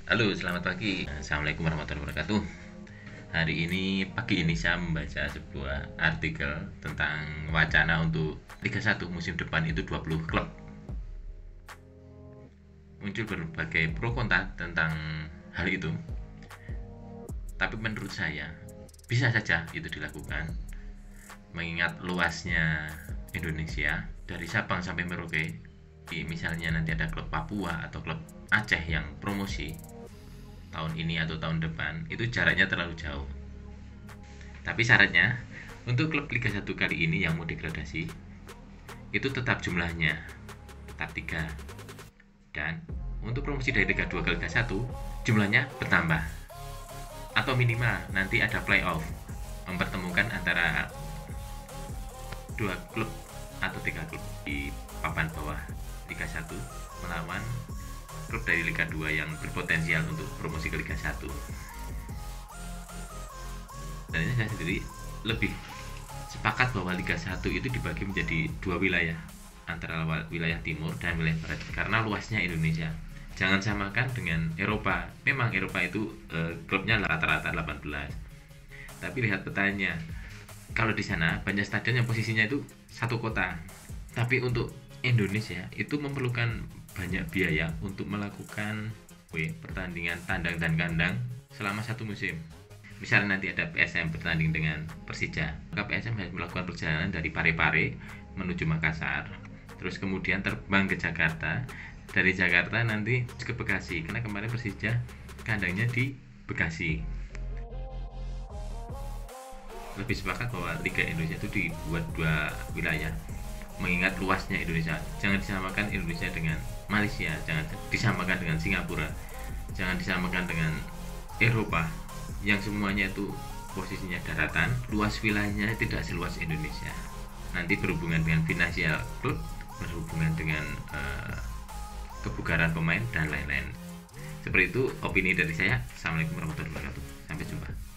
Halo, selamat pagi. Assalamualaikum warahmatullahi wabarakatuh. Pagi ini saya membaca sebuah artikel tentang wacana untuk Liga 1 musim depan itu 20 klub. Muncul berbagai pro kontra tentang hal itu. Tapi menurut saya bisa saja itu dilakukan mengingat luasnya Indonesia dari Sabang sampai Merauke. Misalnya nanti ada klub Papua atau klub Aceh yang promosi tahun ini atau tahun depan, itu jaraknya terlalu jauh. Tapi syaratnya untuk klub Liga 1 kali ini yang mau degradasi itu tetap jumlahnya tetap 3, dan untuk promosi dari Liga 2 ke Liga 1 jumlahnya bertambah, atau minimal nanti ada playoff mempertemukan antara 2 klub atau 3 klub di papan bawah Liga 1 melawan klub dari Liga 2 yang berpotensial untuk promosi ke Liga 1. Dan ini saya sendiri lebih sepakat bahwa Liga 1 itu dibagi menjadi 2 wilayah, antara wilayah timur dan wilayah barat, karena luasnya Indonesia. Jangan samakan dengan Eropa. Memang Eropa itu klubnya rata-rata 18. Tapi lihat petanya. Kalau di sana banyak stadion yang posisinya itu satu kota. Tapi untuk Indonesia itu memerlukan banyak biaya untuk melakukan pertandingan tandang dan kandang selama satu musim. Misalnya nanti ada PSM bertanding dengan Persija, maka PSM harus melakukan perjalanan dari Parepare menuju Makassar, terus kemudian terbang ke Jakarta, dari Jakarta nanti ke Bekasi, karena kemarin Persija kandangnya di Bekasi. Lebih sepakat bahwa Liga Indonesia itu dibuat 2 wilayah, mengingat luasnya Indonesia. Jangan disamakan Indonesia dengan Malaysia, jangan disamakan dengan Singapura, jangan disamakan dengan Eropa yang semuanya itu posisinya daratan, luas wilayahnya tidak seluas Indonesia. Nanti berhubungan dengan finansial klub, berhubungan dengan kebugaran pemain dan lain-lain. Seperti itu opini dari saya. Assalamualaikum warahmatullahi wabarakatuh. Sampai jumpa.